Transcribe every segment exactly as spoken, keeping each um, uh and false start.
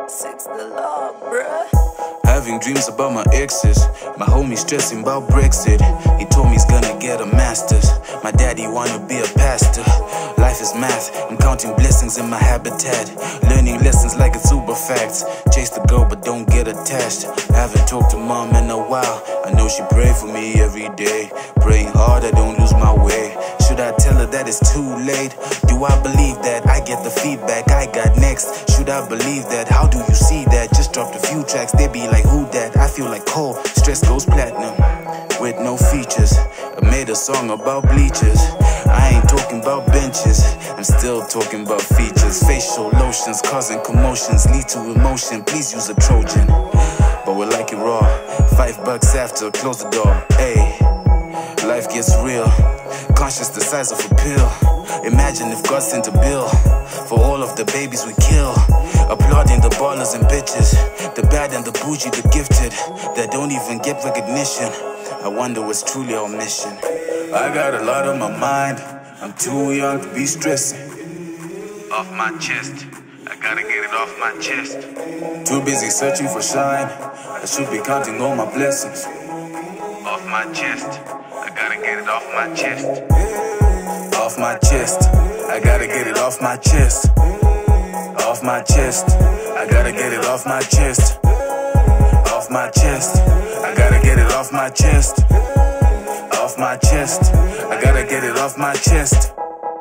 Six the law, bruh. Having dreams about my exes. My homie stressing about Brexit. He told me he's gonna get a master's. My daddy wanna be a pastor. Life is math, I'm counting blessings in my habitat. Learning lessons like it's super facts. Chase the girl but don't get attached. Haven't talked to mom in a while. I know she pray for me every day. Praying hard I don't lose my way. Should I tell her that it's too late? Do I believe that I get the feedback I got next? Should I believe that? How do you see that? Just dropped a few tracks, they be like, who that? I feel like Cole, stress goes platinum with no features. I made a song about bleachers. I ain't talking about benches, I'm still talking about features. Facial lotions causing commotions lead to emotion. Please use a Trojan, but we like it raw. Five bucks after, close the door. Ayy, life gets real. Conscious the size of a pill. Imagine if God sent a bill for all of the babies we kill. Applauding the ballers and bitches, the bad and the bougie, the gifted, that don't even get recognition. I wonder what's truly our mission. I got a lot on my mind, I'm too young to be stressing. Off my chest, I gotta get it off my chest. Too busy searching for shine, I should be counting all my blessings. Off my chest, I gotta get it off my chest. Off my chest, I gotta get it off my chest. Off my chest, I gotta get it off my chest. Off my chest, I gotta get it off my chest. Off my chest, I gotta get it off my chest.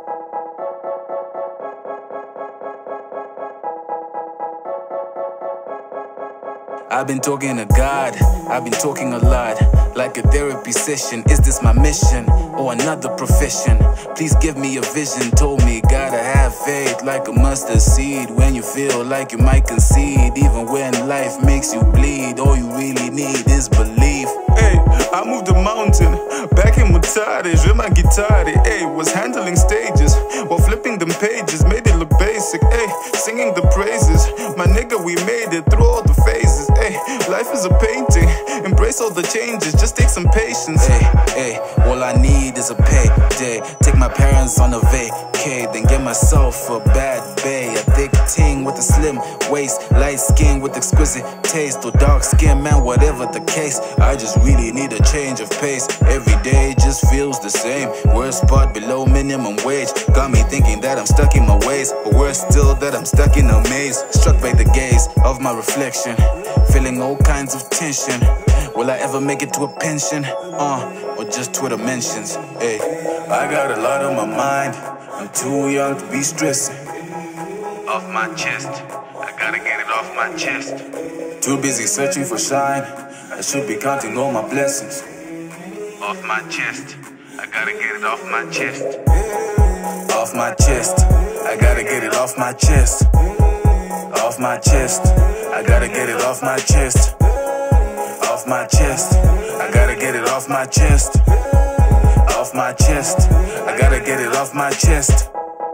I've been talking to God, I've been talking a lot, like a therapy session. Is this my mission or another profession? Please give me a vision. Told me gotta have faith like a mustard seed. When you feel like you might concede, even when life makes you bleed, all you really need is belief. Hey, I moved a mountain, back in Mutare, je my guitar. Hey, was handling stages while flipping them pages, made it look basic. Hey, singing the praises, my nigga, we made it through all the phases. Hey, life is a painting, embrace all the changes, just take some patience. Hey, hey, all I need is a payday. Take my parents on a vacay, then get myself a bad bae. A thick ting with a slim waist, light skin with exquisite taste, or dark skin, man, whatever the case. I just really need a change of pace. Every day just feels the same. Worst spot below minimum wage. Got me thinking that I'm stuck in my ways, or worse still, that I'm stuck in a maze. Struck by the gaze of my reflection, feeling all kinds of tension. Will I ever make it to a pension? Uh, or just Twitter mentions? Hey, I got a lot on my mind, I'm too young to be stressing. Off my chest, I gotta get it off my chest. Too busy searching for shine, I should be counting all my blessings. Off my chest, I gotta get it off my chest. Off my chest, I gotta get it off my chest. Off my chest, I gotta get it off my chest. Off my chest, I gotta get it off my chest. Off my chest, I gotta get it off my chest.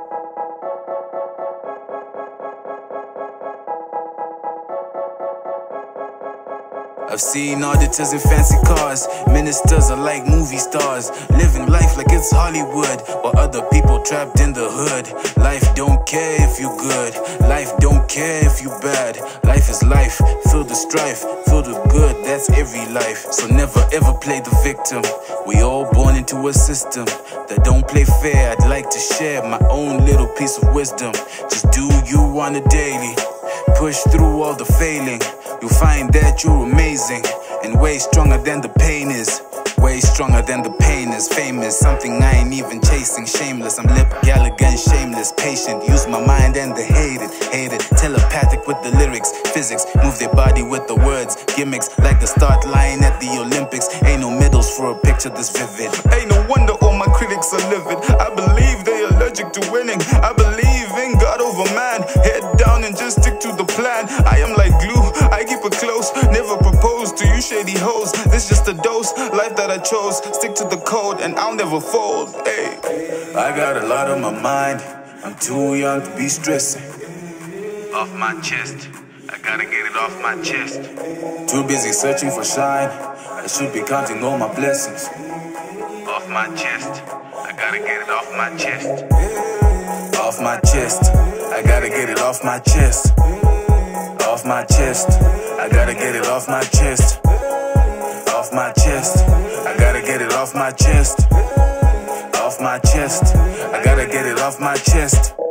I've seen auditors in fancy cars, ministers are like movie stars, living life like it's Hollywood, while other people trapped in the hood. Life don't care if you good, life don't care if you bad. Life is life, filled with strife, filled with good, that's every life. So never ever play the victim. We all born into a system that don't play fair. I'd like to share my own little piece of wisdom. Just do you on a daily, push through all the failing. You'll find that you're amazing, and way stronger than the pain is. Way stronger than the pain is. Famous, something I ain't even chasing. Shameless, I'm lip Gallagher and shameless. Patient, use my mind and the hated. Hated, telepathic with the lyrics. Physics, move their body with the words. Gimmicks, like the start line at the Olympics. Ain't no middles for a picture this vivid. Ain't no wonder all my critics are livid. I believe they allergic to winning. I believe in God over man. Head down and just stick to the plan. I am like glue, I keep it close. Never propose to you shady hoes. This just a dose, life that I chose. Stick to the code and I'll never fold. Hey, I got a lot on my mind, I'm too young to be stressing. Off my chest, I gotta get it off my chest. Too busy searching for shine, I should be counting all my blessings. Off my chest, I gotta get it off my chest. Off my chest, I gotta get it off my chest. off my chest. I gotta get it off my chest. Off my chest. I gotta get it off my chest. Off my chest. I gotta get it off my chest.